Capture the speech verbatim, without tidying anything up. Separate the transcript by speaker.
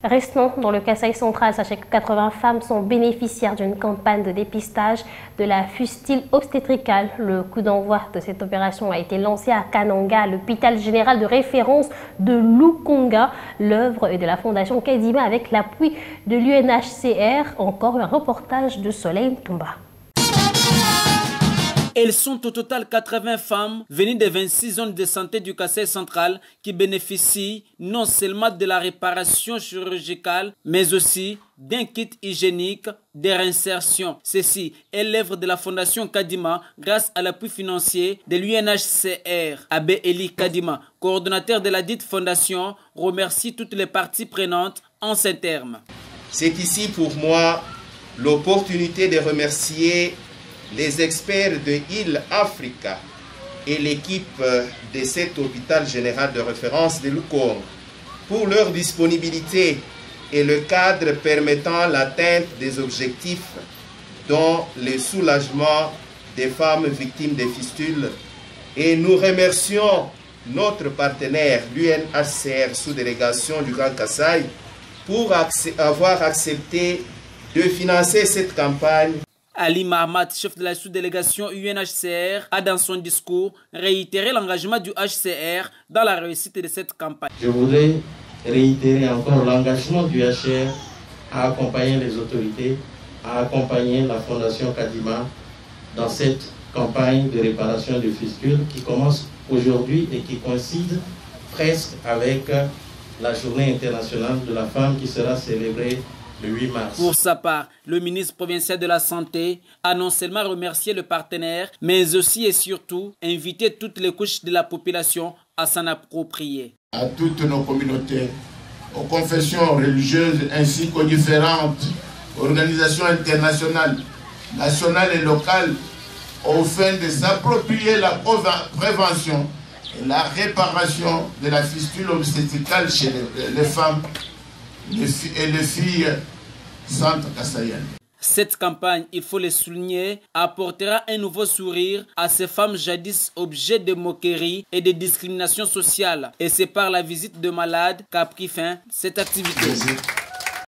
Speaker 1: Restons dans le Kasaï central. Sachez que quatre-vingts femmes sont bénéficiaires d'une campagne de dépistage de la fistule obstétricale. Le coup d'envoi de cette opération a été lancé à Kananga, l'hôpital général de référence de Lukonga. L'œuvre est de la Fondation Kadima avec l'appui de l'U N H C R. Encore un reportage de Soleil Toumba.
Speaker 2: Elles sont au total quatre-vingts femmes venues des vingt-six zones de santé du Kasaï central qui bénéficient non seulement de la réparation chirurgicale, mais aussi d'un kit hygiénique de réinsertion. Ceci est l'œuvre de la Fondation Kadima grâce à l'appui financier de l'U N H C R. Abbé Eli Kadima, coordonnateur de la dite fondation, remercie toutes les parties prenantes en ces termes.
Speaker 3: C'est ici pour moi l'opportunité de remercier les experts de Heal Africa et l'équipe de cet hôpital général de référence de Lukonga pour leur disponibilité et le cadre permettant l'atteinte des objectifs dont le soulagement des femmes victimes de fistules. Et nous remercions notre partenaire, l'U N H C R sous-délégation du Grand Kasaï, pour avoir accepté de financer cette campagne.
Speaker 2: Ali Mahamat, chef de la sous-délégation U N H C R, a dans son discours réitéré l'engagement du H C R dans la réussite de cette campagne.
Speaker 4: Je voudrais réitérer encore l'engagement du H C R à accompagner les autorités, à accompagner la Fondation Kadima dans cette campagne de réparation de fistules qui commence aujourd'hui et qui coïncide presque avec la journée internationale de la femme qui sera célébrée le huit mars.
Speaker 2: Pour sa part, le ministre provincial de la Santé a non seulement remercié le partenaire, mais aussi et surtout invité toutes les couches de la population à s'en approprier.
Speaker 5: À toutes nos communautés, aux confessions religieuses ainsi qu'aux différentes organisations internationales, nationales et locales, au fin de s'approprier la prévention et la réparation de la fistule obstétricale chez les, les femmes et les filles centre-kassaïennes.
Speaker 2: Cette campagne, il faut le souligner, apportera un nouveau sourire à ces femmes jadis objets de moquerie et de discrimination sociale. Et c'est par la visite de malades qu'a pris fin cette activité.